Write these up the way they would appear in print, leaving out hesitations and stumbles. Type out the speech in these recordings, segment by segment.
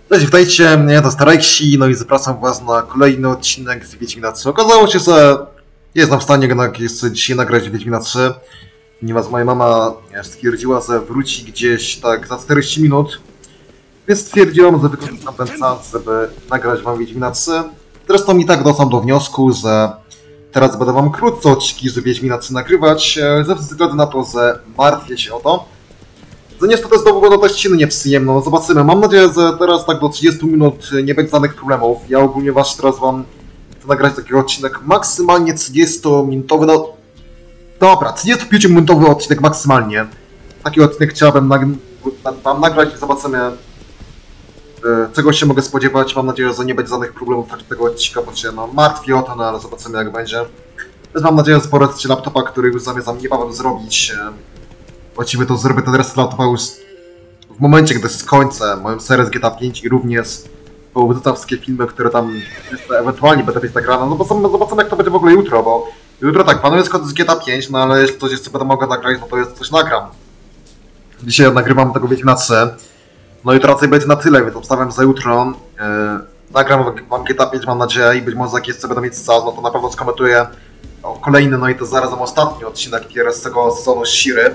Cześć, witajcie, ja to Starexi, no i zapraszam was na kolejny odcinek z Wiedźmina 3. Okazało się, że jestem w stanie jeszcze dzisiaj nagrać Wiedźmina 3, ponieważ moja mama stwierdziła, że wróci gdzieś tak za 40 minut, więc stwierdziłam, że wykorzystam ten czas, żeby nagrać wam Wiedźmina 3. Zresztą i tak doszłam do wniosku, że teraz będę wam krótko odcinki z Wiedźmina 3 nagrywać, ze względu na to, że martwię się o to. Że niestety znowu będą też ściny nieprzyjemne, no zobaczymy. Mam nadzieję, że teraz tak do 30 minut nie będzie żadnych problemów. Ja ogólnie teraz wam chcę nagrać taki odcinek maksymalnie 30-minutowy, no... Dobra, 35-minutowy odcinek maksymalnie. Taki odcinek chciałbym wam nagrać i zobaczymy, czego się mogę spodziewać. Mam nadzieję, że nie będzie żadnych problemów w trakcie tego odcinka, bo się martwię o to, no ale zobaczymy jak będzie. Też mam nadzieję, że poradzę laptopa, który już zamierzam niebawem zrobić. Właściwie to zrobię ten restart laptopa już w momencie, gdy skończę moją serię z GTA 5 i również powrzucam wszystkie filmy, które tam jeszcze ewentualnie będę mieć nagrane. No bo zobaczymy jak to będzie w ogóle jutro, bo jutro tak, planuję skończyć z GTA 5, no ale jeśli coś jeszcze będę mogła nagrać, no to jest coś nagram. Dzisiaj nagrywam tego Wiedźmina 3, no i to raczej będzie na tyle, więc obstawiam za jutro. Nagram wam GTA 5, mam nadzieję, i być może jak jeszcze będę mieć czas, no to na pewno skomentuję kolejny, no i to zarazem ostatni odcinek z tego sezonu Shiry.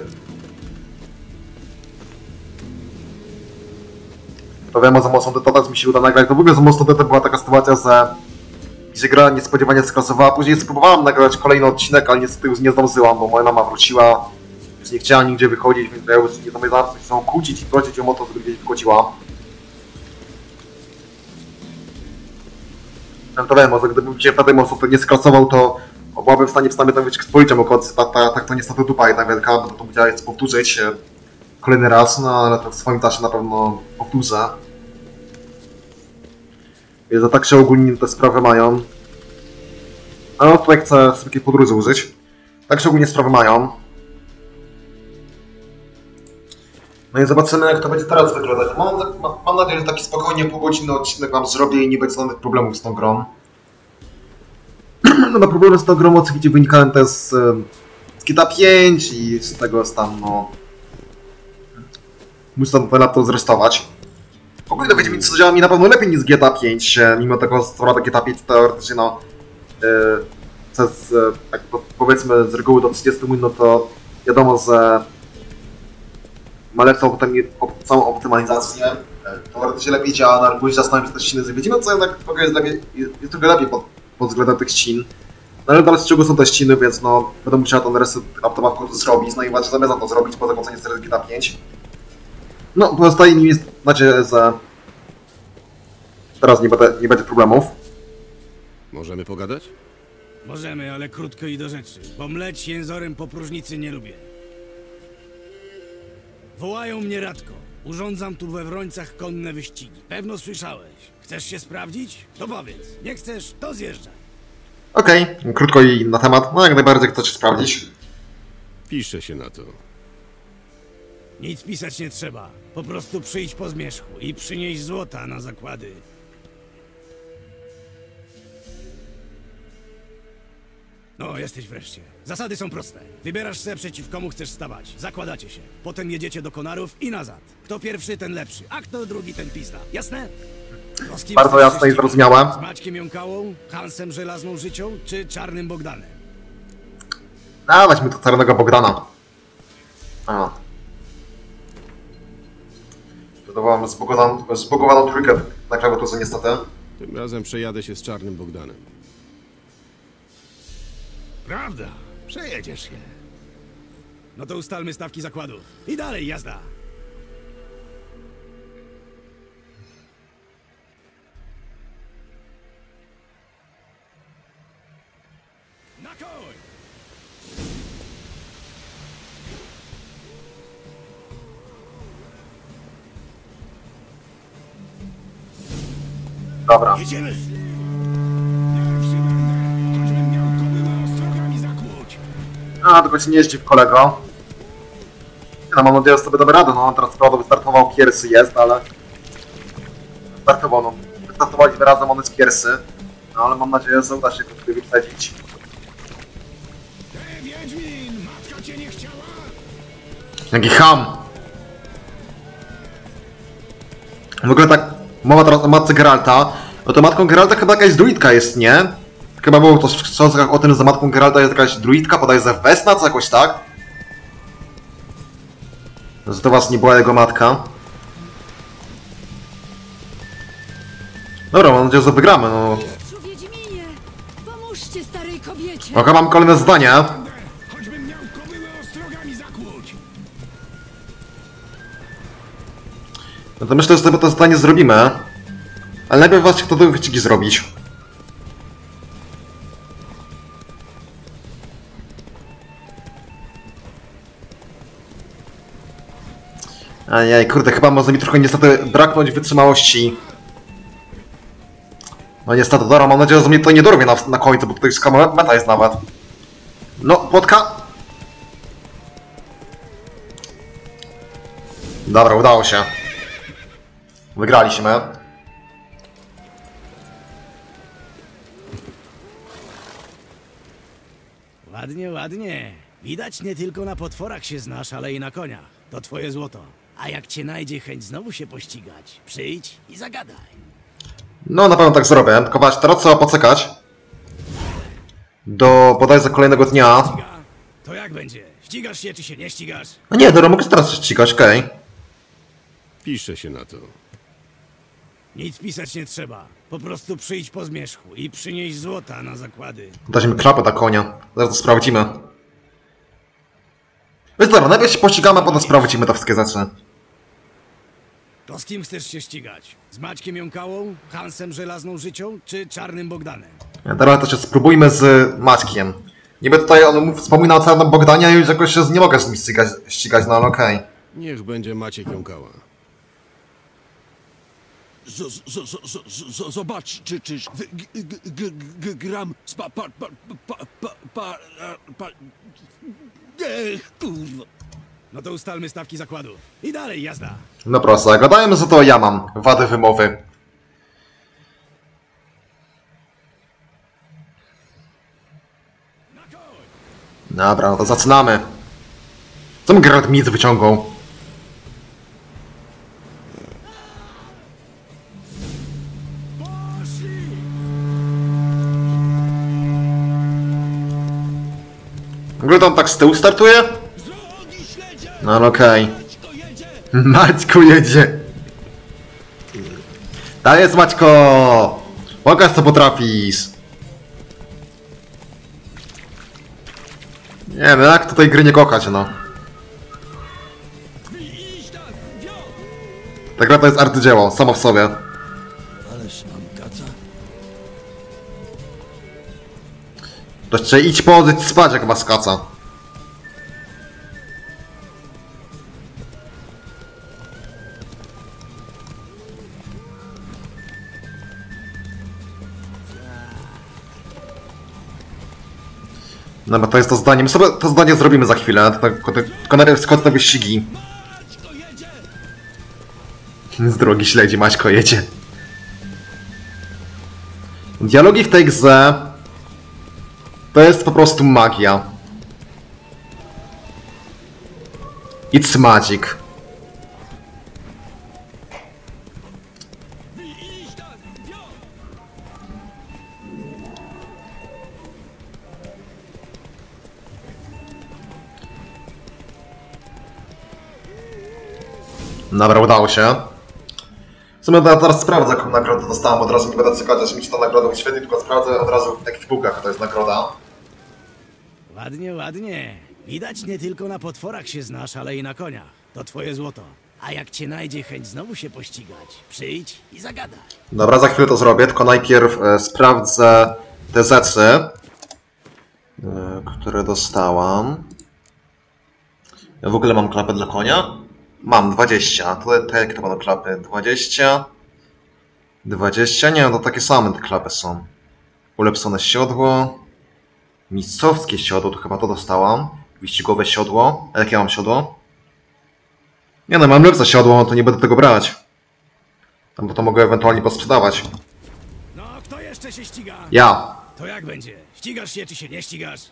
To wiem, że mocno Detox mi się uda nagrać. To w ogóle z mocno Detox była taka sytuacja, że gdzie gra niespodziewanie skasowała. Później spróbowałem nagrać kolejny odcinek, ale niestety już nie zdążyłam, bo moja mama wróciła. Już nie chciała nigdzie wychodzić, więc ja już nie zamierzałem się z nią kłócić i prosić ją o to, żeby gdzieś wychodziła. To wiem, może gdybym się wtedy mocno to nie skasował, to byłabym w stanie tam być policzem okolicy. Tak to niestety dupa jedna wielka, bo to musiałem jeszcze powtórzyć kolejny raz, no ale to w swoim czasie na pewno powtórzę. Więc tak się ogólnie te sprawy mają. A no tutaj chcę sobie takiej podróży użyć. Tak się ogólnie sprawy mają. No i zobaczymy jak to będzie teraz wyglądać. Mam nadzieję, że taki spokojnie półgodzinny odcinek wam zrobię i nie będzie żadnych problemów z tą grą. No problemy z tą grą oczywiście wynikają też z GTA 5 i z tego tam no... Muszę ten laptop zrestować. W ogóle Wiedźmin działa mi na pewno lepiej niż GTA 5, mimo tego, co prawda GTA 5 teoretycznie no... jak powiedzmy z reguły do 30 minut, no to wiadomo, że ma lepszą całą optymalizację. Teoretycznie lepiej działa, no ale później zastanawiam się też ściny z Wiedźminem, co jednak trochę jest trochę lepiej pod względem tych ścin. No ale dalej z czego są te ściny, więc no będę musiał ten reset laptopa w końcu zrobić, no i właśnie zamierzam to zrobić po zakończeniu serii GTA 5. No, pozostaje mi nadzieję, że teraz nie będzie problemów. Możemy pogadać? Możemy, ale krótko i do rzeczy, bo mleć jęzorem po próżnicy nie lubię. Wołają mnie Radko. Urządzam tu we Wrońcach konne wyścigi. Pewno słyszałeś. Chcesz się sprawdzić? To powiedz. Nie chcesz, to zjeżdżaj. Okej, krótko i na temat. No jak najbardziej chcę się sprawdzić. Piszę się na to. Nic pisać nie trzeba. Po prostu przyjdź po zmierzchu i przynieś złota na zakłady. No, jesteś wreszcie. Zasady są proste. Wybierasz se przeciw komu chcesz stawać. Zakładacie się. Potem jedziecie do Konarów i nazad. Kto pierwszy, ten lepszy, a kto drugi, ten pizda. Jasne? No, z kim Bardzo jasne i zrozumiałe. Z Maćkiem Jąkałą, Hansem Żelazną Życią czy Czarnym Bogdanem? Dawać mi to Czarnego Bogdana. A. Dodawałem zbugowaną trójkę na klawiaturze niestety. Tym razem przejadę się z Czarnym Bogdanem. Prawda, przejedziesz się. No to ustalmy stawki zakładu. I dalej jazda. Na koń! Dobra. Jedziemy! A, tylko się nie jeździ w kolego. No, mam nadzieję, że sobie damy radę, no teraz prawda wystartował pierwszy jest, ale... Wystartowaliśmy razem, on jest pierwszy. No ale mam nadzieję, że uda się go tutaj wyprzedzić. Wiedźmin, matka cię nie chciała? Jaki ham! W ogóle tak Mowa teraz o matce Geralta. No to matką Geralta chyba jakaś druidka jest, nie? Chyba było to w książkach o tym, że za matką Geralta jest jakaś druidka, bodajże Vesna, czy jakoś tak? Że to właśnie była jego matka. Dobra, mam nadzieję, że wygramy, no. Mistrzu Wiedźminie, pomóżcie starej kobiecie. Okej, mam kolejne zdanie. Choćbym miał kobyłę ostrogami zakłuć. No to myślę, że sobie to zdanie zrobimy. Ale najpierw właśnie kto te wyścigi zrobić. Ajaj, kurde, chyba może mi trochę niestety braknąć wytrzymałości. No niestety, dobra, mam nadzieję, że mnie to nie dorwie na końcu, bo tutaj skama meta jest nawet. No, płotka! Dobra, udało się. Wygraliśmy. Ładnie, ładnie. Widać, nie tylko na potworach się znasz, ale i na koniach. To twoje złoto. A jak cię najdzie chęć znowu się pościgać, przyjdź i zagadaj. No, na pewno tak zrobię. Tylko właśnie teraz trzeba poczekać. Do bodajże kolejnego dnia. Ściga? To jak będzie? Ścigasz się, czy się nie ścigasz? No nie, dobra, mogę teraz się ścigać, okej. Pisze się na to. Nic pisać nie trzeba. Po prostu przyjdź po zmierzchu i przynieś złota na zakłady. Dać mi klapę na konia. Zaraz to sprawdzimy. Więc dobra, najpierw się pościgamy, a potem sprawdzimy te wszystkie rzeczy. To z kim chcesz się ścigać? Z Maćkiem Jąkałą, Hansem Żelazną Życią, czy Czarnym Bogdanem? Teraz to się spróbujmy z Maćkiem. Niby tutaj on wspomina o Czarnym Bogdanie, a już jakoś się nie mogę z nim ścigać, no ale okej. Niech będzie Maciek Jąkała. Zobacz, czy gram z kurwa. No to ustalmy stawki zakładów. I dalej, jazda. No proszę, gadajmy, że to ja mam wady wymowy. Dobra, no to zaczynamy. Co mi Geralt nic wyciągał? W ogóle tam tak z tyłu startuje? No ale okej. Maćku jedzie. Tak jest, Maćko! Pokaż, co potrafisz. Nie no, jak tutaj gry nie kochać, no. Ta gra to jest arcydzieło, samo w sobie. Ależ mam kaca. To jeszcze idź położyć spać, jak ma skaca. No bo to jest to zdanie. My sobie to zdanie zrobimy za chwilę. Tylko najpierw skąd te wyścigi. Z drogi śledzi, Maćko jedzie. Dialogi w tej grze to jest po prostu magia. It's magic. Dobra, udało się. W sumie teraz sprawdzę, jaką nagrodę dostałem. Od razu nie będę czekać, aż mi się ta nagroda wyświetli, tylko sprawdzę od razu w jakich półkach to jest nagroda. Ładnie, ładnie. Widać, nie tylko na potworach się znasz, ale i na koniach. To twoje złoto. A jak cię najdzie chęć znowu się pościgać, przyjdź i zagadaj. Dobra, za chwilę to zrobię, tylko najpierw sprawdzę te rzeczy, które dostałam. Ja w ogóle mam klapę dla konia? Mam 20. To jakie to będą klapy? 20. 20? Nie, no to takie same te klapy są. Ulepszone siodło. Mistrzowskie siodło, to chyba to dostałam. Wyścigowe siodło. A jakie ja mam siodło? Nie no, mam lepsze siodło, no to nie będę tego brać. Tam bo to mogę ewentualnie posprzedawać. No, kto jeszcze się ściga? Ja. To jak będzie? Ścigasz się, czy się nie ścigasz?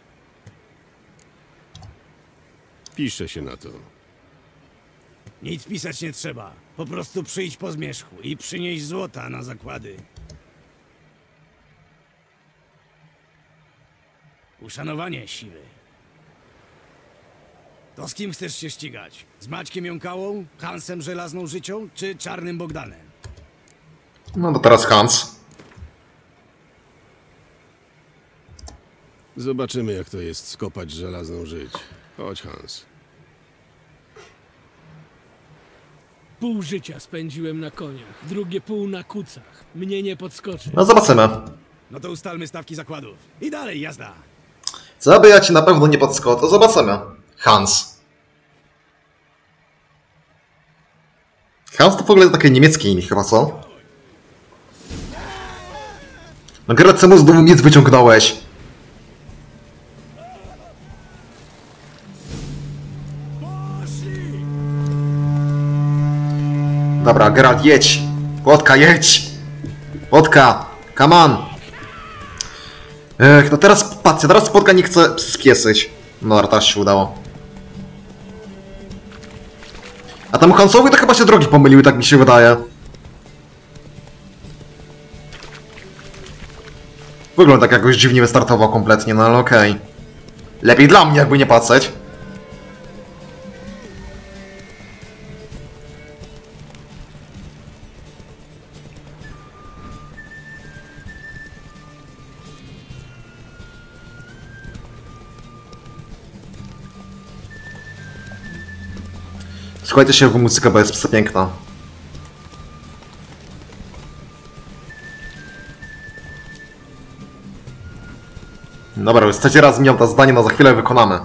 Pisze się na to. Nic pisać nie trzeba. Po prostu przyjdź po zmierzchu i przynieś złota na zakłady. Uszanowanie siły. To z kim chcesz się ścigać? Z Maćkiem Jąkałą, Hansem Żelazną Życią, czy Czarnym Bogdanem? No to teraz Hans. Zobaczymy, jak to jest skopać żelazną żyć. Chodź, Hans. Pół życia spędziłem na koniach, drugie pół na kucach. Mnie nie podskoczy. No zobaczymy. No to ustalmy stawki zakładów. I dalej jazda. Co aby ja ci na pewno nie podskoczył, to zobaczymy. Hans. Hans to w ogóle takie niemieckie imię chyba, co? No Geralt, czemu znowu nic wyciągnąłeś? Dobra, Geralt, jedź! Płotka, jedź! Płotka! Come on! No teraz, patrzcie, teraz Płotka nie chce spieszyć. No, teraz się udało. A temu Hansowi to chyba się drogi pomyliły, tak mi się wydaje. Wygląda tak jakoś dziwnie wystartował kompletnie, no ale okej. Lepiej dla mnie, jakby nie patrzeć. Słuchajcie się w muzykę, bo jest przepiękna. Dobra, już trzeci raz miał to zdanie, no za chwilę wykonamy.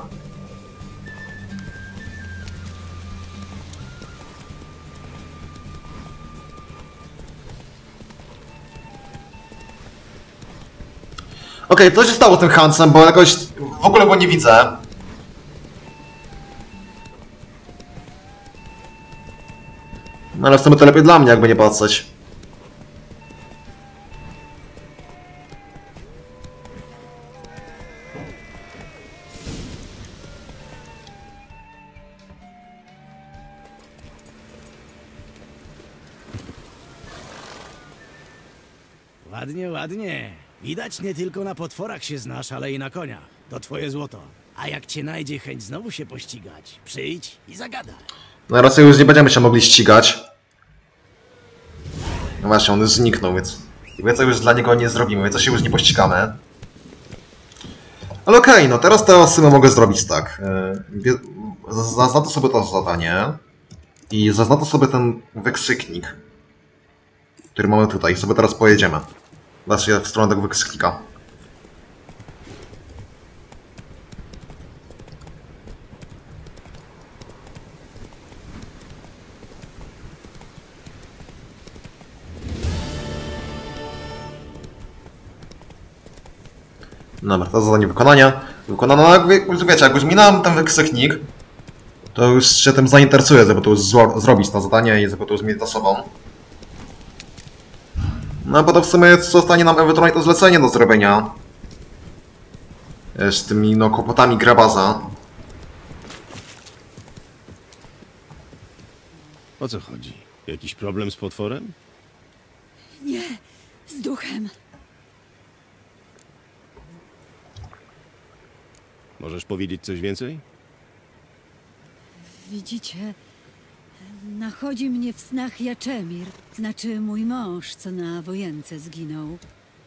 Okej, co się stało z tym Hansem, bo jakoś w ogóle go nie widzę. No ale w sumie to lepiej dla mnie, jakby nie patrzeć. Ładnie, ładnie. Widać, nie tylko na potworach się znasz, ale i na koniach. To twoje złoto. A jak cię najdzie chęć znowu się pościgać, przyjdź i zagadaj. No raczej już nie będziemy się mogli ścigać. No właśnie, on już zniknął, więc więcej już dla niego nie zrobimy, więc się już nie pościgamy. Ale okej, no teraz to sobie mogę zrobić tak. Zaznaczę sobie to zadanie. I zaznaczę sobie ten wykrzyknik, który mamy tutaj. I sobie teraz pojedziemy. Znaczy w stronę tego wykrzyknika. Dobra, to zadanie wykonania. Wykonano, no jak wiecie, jak już minąłem ten wykrzyknik, to już się tym zainteresuję, żeby to już zrobić to zadanie i żeby to już mieć za sobą. No a potem w sumie zostanie nam ewentualnie to zlecenie do zrobienia. Z tymi no kłopotami grabaza. O co chodzi? Jakiś problem z potworem? Nie, z duchem. Możesz powiedzieć coś więcej? Widzicie, nachodzi mnie w snach Jaczemir, znaczy mój mąż, co na wojence zginął.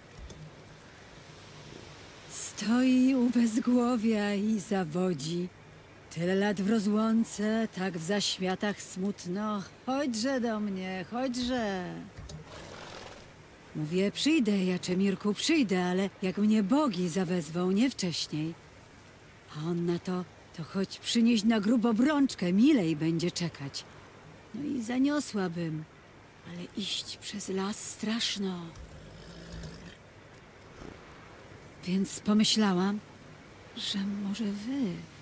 Stoi u bezgłowia i zawodzi. Tyle lat w rozłące, tak w zaświatach smutno. Chodźże do mnie, chodźże. Mówię, przyjdę, Jaczemirku, przyjdę, ale jak mnie bogi zawezwą, nie wcześniej. A on na to choć przynieść na grób obrączkę, milej będzie czekać. No i zaniosłabym, ale iść przez las straszno. Więc pomyślałam, że może wy.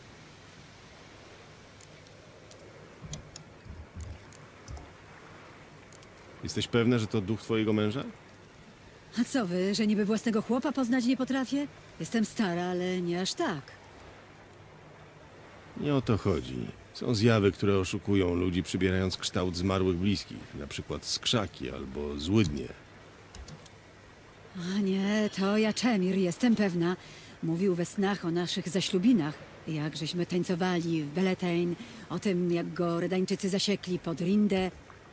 Jesteś pewna, że to duch twojego męża? A co wy, że niby własnego chłopa poznać nie potrafię? Jestem stara, ale nie aż tak. Nie o to chodzi. Są zjawy, które oszukują ludzi, przybierając kształt zmarłych bliskich, na przykład skrzaki albo złydnie. A nie, to Jaczemir, jestem pewna. Mówił we snach o naszych zaślubinach. Jak żeśmy tańcowali w Beletaine, o tym, jak go Redańczycy zasiekli pod Rindę.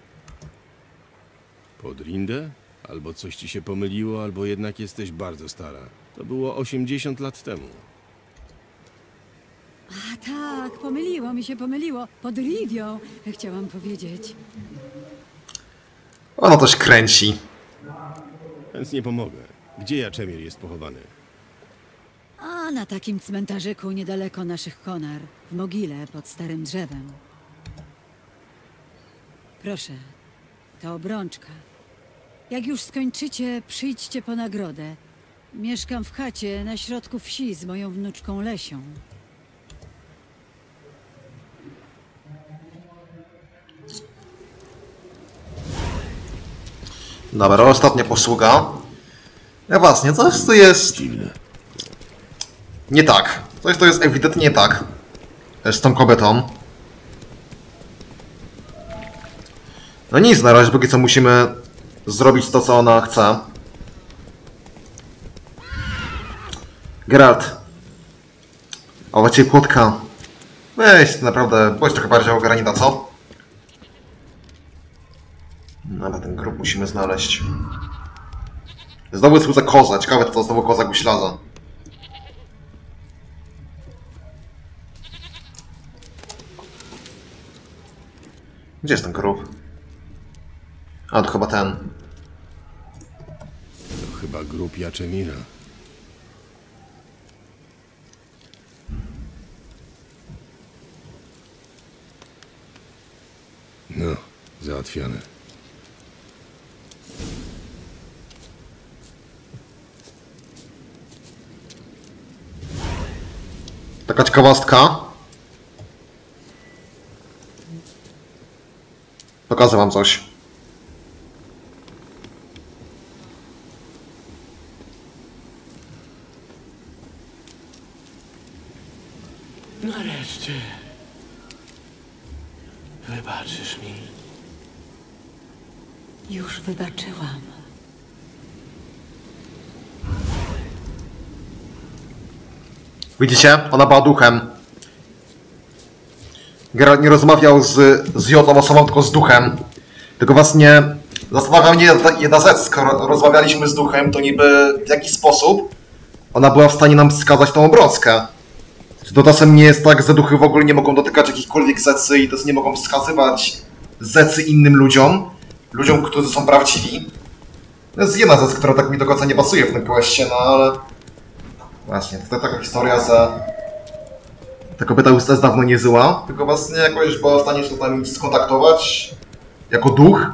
Pod Rindę? Albo coś ci się pomyliło, albo jednak jesteś bardzo stara. To było 80 lat temu. A tak, pomyliło. Pod Rivią, chciałam powiedzieć. Ono coś kręci. Więc nie pomogę. Gdzie Jaczemir jest pochowany? A na takim cmentarzyku niedaleko naszych konar, w mogile pod starym drzewem. Proszę, to obrączka. Jak już skończycie, przyjdźcie po nagrodę. Mieszkam w chacie na środku wsi z moją wnuczką Lesią. Dobra, ostatnia posługa. Ja właśnie, coś tu jest nie tak. Coś to jest ewidentnie nie tak z tą kobietą. No nic, na razie póki co musimy zrobić to, co ona chce. Geralt. A właściwie płotka. Weź, naprawdę, bądź trochę bardziej ogarnięta, co? No ale ten grób musimy znaleźć. Znowu jest za koza. Ciekawe, to znowu koza guślarza. Gdzie jest ten grób? A, to chyba ten. To chyba grób Jaczemira. No, załatwione. Taka ciekawostka. Pokażę wam coś. Nareszcie. Wybaczysz mi. Już wybaczyłam. Widzicie? Ona była duchem. Geralt nie rozmawiał z jedną osobą, tylko z duchem. Tylko właśnie zastanawia mnie jedna rzecz. Skoro rozmawialiśmy z duchem, to niby w jaki sposób ona była w stanie nam wskazać tą obrączkę. Czy to czasem nie jest tak, że duchy w ogóle nie mogą dotykać jakichkolwiek zecy i też nie mogą wskazywać zecy innym ludziom? Ludziom, którzy są prawdziwi? To jest jedna rzecz, która tak mi do końca nie pasuje w tym questie, no ale... Właśnie, to taka historia, że ta kobieta już też dawno nie żyła, tylko właśnie jakoś była w stanie się z nami skontaktować jako duch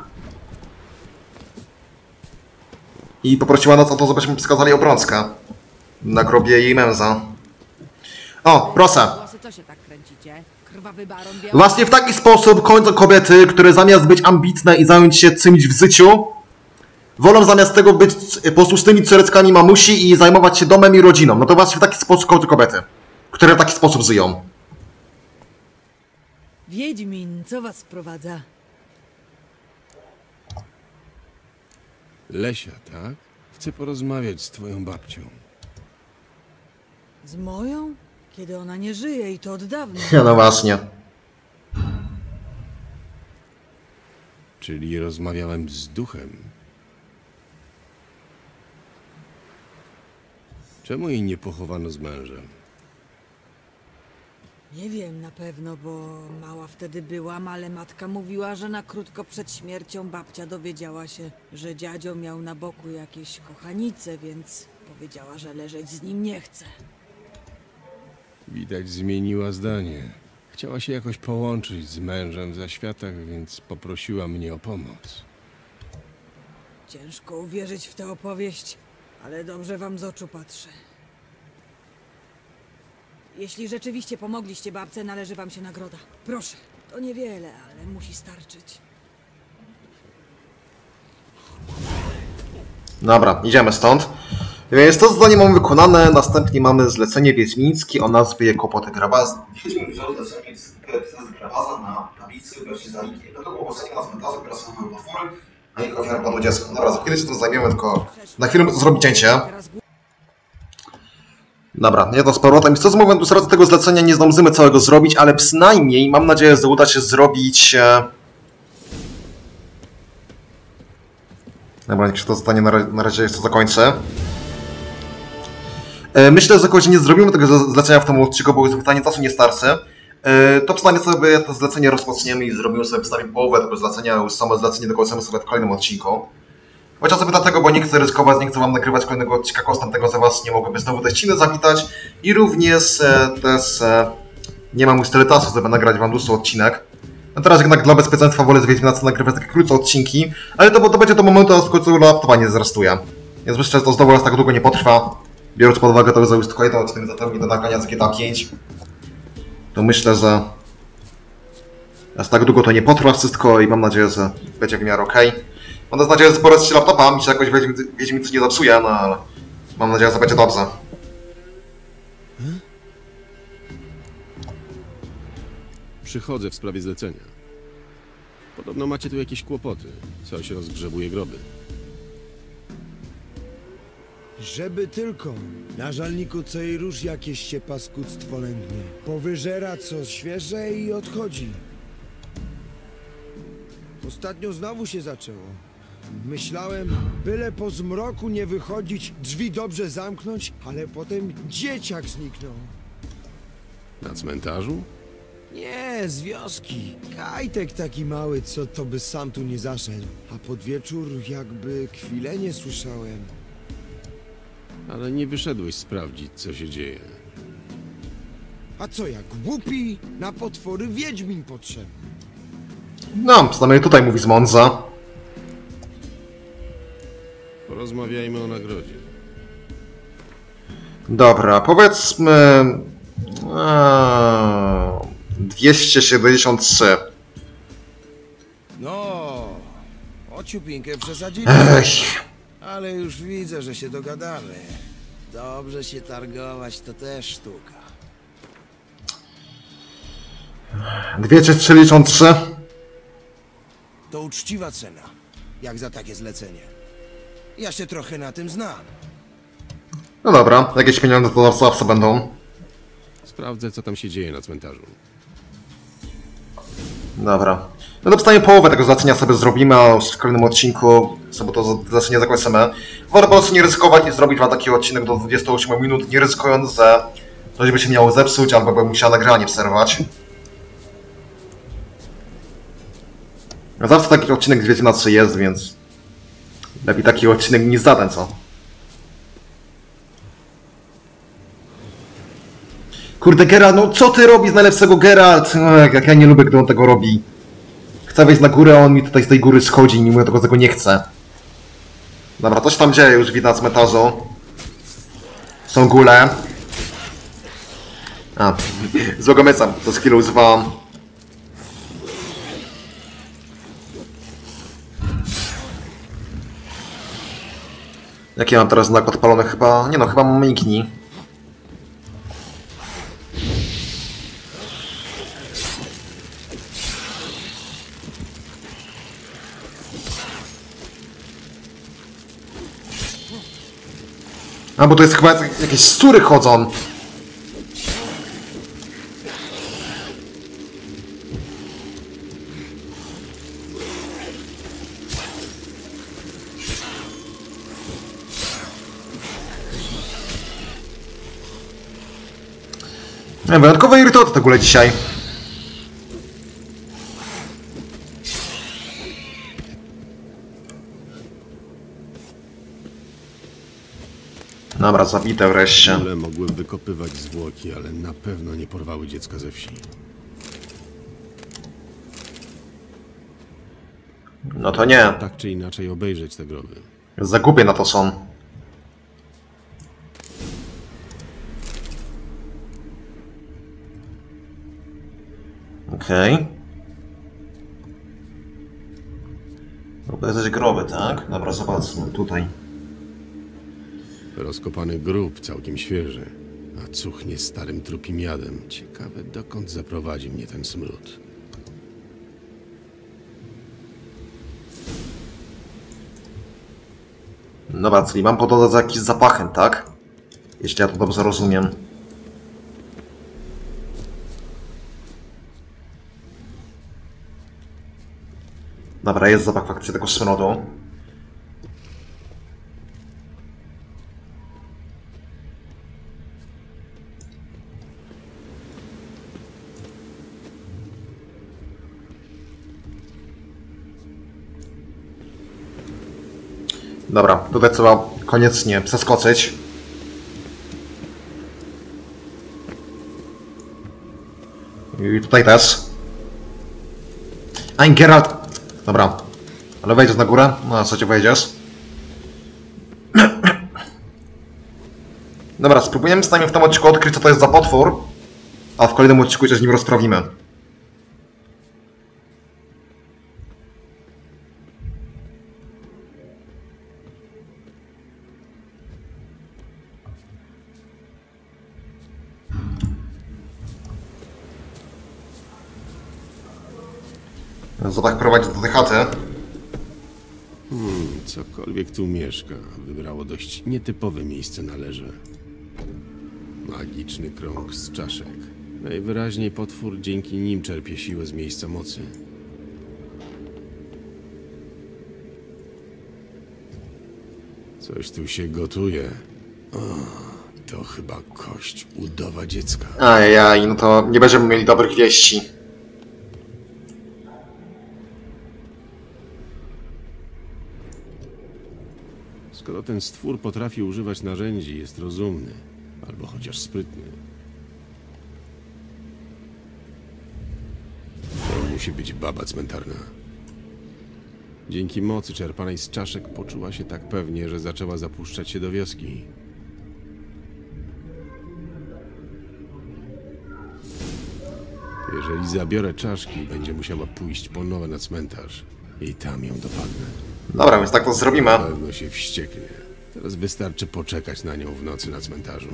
i poprosiła nas o to, żebyśmy wskazali obrączkę na grobie jej męża. O, proszę! Co się tak kręcicie? Krwawy baron wie... Właśnie w taki sposób kończą kobiety, które zamiast być ambitne i zająć się czymś w życiu, wolą zamiast tego być posłusznymi córeczkami mamusi i zajmować się domem i rodziną. No to właśnie w taki sposób kończą kobiety, które w taki sposób żyją. Wiedźmin, co was sprowadza? Lesia, tak? Chcę porozmawiać z twoją babcią. Z moją? Kiedy ona nie żyje i to od dawna. No właśnie. Czyli rozmawiałem z duchem. Czemu jej nie pochowano z mężem? Nie wiem na pewno, bo mała wtedy byłam, ale matka mówiła, że na krótko przed śmiercią babcia dowiedziała się, że dziadzio miał na boku jakieś kochanice, więc powiedziała, że leżeć z nim nie chce. Widać, zmieniła zdanie. Chciała się jakoś połączyć z mężem w zaświatach, więc poprosiła mnie o pomoc. Ciężko uwierzyć w tę opowieść, ale dobrze wam z oczu patrzę. Jeśli rzeczywiście pomogliście babce, należy wam się nagroda. Proszę, to niewiele, ale musi starczyć. Dobra, idziemy stąd. Więc to zadanie mamy wykonane, następnie mamy zlecenie wiedźmińskie o nazwie Kłopoty Grabas. Wiedźmin wziął zlecenie baza na tablicy gości za linki. To było ogłoszenie na cmentarzu, które są potwory, a ich ofiara padło dziecko. Dobra, za chwilę się tym zajmiemy, tylko na chwilę muszę zrobić cięcie. Dobra, nie to z powrotem. Co z mówiąc, z racji tego zlecenia nie zdążymy całego zrobić, ale przynajmniej mam nadzieję, że uda się zrobić... Dobra, niech się to zostanie, na razie jeszcze zakończę. Myślę, że jakoś nie zrobimy tego zlecenia w tym odcinku, bo jest pytanie czasu nie starczy. To przynajmniej sobie to zlecenie rozpoczniemy i zrobimy sobie przynajmniej połowę tego zlecenia, już samo zlecenie dokończymy sobie w kolejnym odcinku. Chociażby dlatego, bo nie chcę ryzykować, nie chcę wam nagrywać kolejnego odcinka kosztem tego, że was nie mogłyby znowu te ściny zawitać. I również też nie mam już tyle czasu, żeby nagrać wam dłuższy odcinek. No teraz jednak dla bezpieczeństwa wolę z Wiedźmina nagrywać takie krótsze odcinki, ale to będzie do momentu, aż w końcu laptopa nie zresztuje. Więc myślę, że to znowu raz tak długo nie potrwa. Biorąc pod uwagę to, że już tylko jeden odcinek zapełni do nagrania z GTA 5, to myślę, że aż tak długo to nie potrwa wszystko i mam nadzieję, że będzie w miarę okej. Mam nadzieję, że poradzę się laptopa, mi się jakoś Wiedźmin coś nie zepsuje, no ale mam nadzieję, że będzie dobrze. Przychodzę w sprawie zlecenia. Podobno macie tu jakieś kłopoty. Coś rozgrzebuje groby. Żeby tylko. Na żalniku co i róż jakieś się paskudztwo lęgnie. Powyżera co świeże i odchodzi. Ostatnio znowu się zaczęło. Myślałem, byle po zmroku nie wychodzić, drzwi dobrze zamknąć, ale potem dzieciak zniknął. Na cmentarzu? Nie, z wioski. Kajtek taki mały, co to by sam tu nie zaszedł. A pod wieczór jakby kwilenie słyszałem. Ale nie wyszedłeś sprawdzić, co się dzieje. A co jak głupi? Na potwory wiedźmin potrzebny. No, przynajmniej tutaj mówi z Monza. Porozmawiajmy o nagrodzie. Dobra, powiedzmy... 273. No, ociupinkę przesadzili. Ech. Ale już widzę, że się dogadamy. Dobrze się targować to też sztuka. 273. To uczciwa cena, jak za takie zlecenie. Ja się trochę na tym znam. No dobra, jakieś pieniądze to zawsze będą. Sprawdzę, co tam się dzieje na cmentarzu. Dobra. No to przynajmniej połowę tego zlecenia sobie zrobimy, a już w kolejnym odcinku sobie to zlecenie zakończymy. Wolę po prostu nie ryzykować i zrobić wam taki odcinek do 28 minut, nie ryzykując, że coś by się miało zepsuć, albo bym musiał nagranie przerwać. Zawsze taki odcinek z Wiedźmina 3 jest, więc lepiej taki odcinek niż żaden, co? Kurde, Geralt, no co ty robisz najlepszego, Geralt? No, jak ja nie lubię, gdy on tego robi. Chcę wejść na górę, a on mi tutaj z tej góry schodzi, mimo tego nie chce. Dobra, coś tam dzieje, już widać na cmentarzu. Są góle. A, złego myca, to z chwilę używam. Jaki mam teraz znak odpalony? Chyba... Nie no, chyba mam mignij. A, bo to jest chyba jakieś szczury chodzą. Wyjątkowe irytoty w ogóle dzisiaj. Dobra, zabite wreszcie. Kule mogły wykopywać zwłoki, ale na pewno nie porwały dziecka ze wsi. No to nie. Tak czy inaczej obejrzeć te groby. Za głupie na to są. Okej. Obejrzeć groby, tak? Dobra, zobaczmy tutaj. Rozkopany grób, całkiem świeży, a cuchnie starym trupim jadem. Ciekawe, dokąd zaprowadzi mnie ten smród. Dobra, czyli mam podążać za jakimś zapachem, tak? Jeśli ja to dobrze rozumiem. Dobra, jest zapach faktycznie tego smrodu. Dobra, tutaj trzeba koniecznie przeskoczyć. I tutaj też. Ein Geralt! Dobra. Ale wejdziesz na górę? No a co cię wejdziesz? Dobra, spróbujemy przynajmniej w tym odcinku odkryć, co to jest za potwór. A w kolejnym odcinku się z nim rozprawimy. Zapach prowadzi do tej chaty. Cokolwiek tu mieszka, wybrało dość nietypowe miejsce na leże. Magiczny krąg z czaszek. Najwyraźniej potwór dzięki nim czerpie siłę z miejsca mocy. Coś tu się gotuje. O, to chyba kość udowa dziecka. Ajajaj, no to nie będziemy mieli dobrych wieści. Skoro ten stwór potrafi używać narzędzi, jest rozumny. Albo chociaż sprytny. To musi być baba cmentarna. Dzięki mocy czerpanej z czaszek poczuła się tak pewnie, że zaczęła zapuszczać się do wioski. Jeżeli zabiorę czaszki, będzie musiała pójść po nowe na cmentarz. I tam ją dopadnę. Dobra, więc tak to zrobimy. Na pewno się wścieknie. Teraz wystarczy poczekać na nią w nocy na cmentarzu.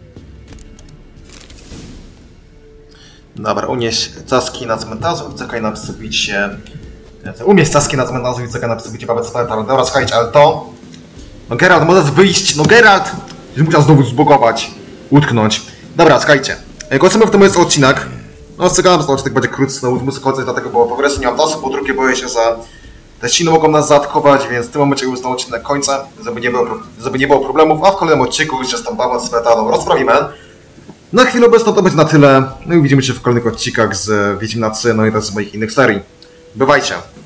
Dobra, unieś caski na cmentarzu i czekaj na przybicie. Umieść caski na cmentarzu i czekaj na przybicie baby cmentarza. Dobra, słuchajcie, ale to... No Geralt, możesz wyjść! No Geralt! Już musiał znowu zbugować. Utknąć. Dobra, słuchajcie. Kończymy w tym jest odcinek. No, czekałem, że odcinek będzie krótszy, no muszę kończyć, dlatego, bo po pierwsze nie mam czasu, po drugie boję się, że te ściny mogą nas zaatakować, więc w tym momencie już ten odcinek kończę, żeby nie było problemów, a w kolejnym odcinku już się z tą babą cmentarną rozprawimy. Na chwilę obecną to będzie na tyle, no i widzimy się w kolejnych odcinkach z Wiedźmina 3, no i też z moich innych serii. Bywajcie!